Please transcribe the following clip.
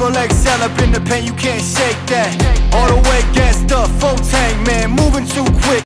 Triple XL up in the paint, you can't shake that. All the way gassed up, full tank, man, moving too quick.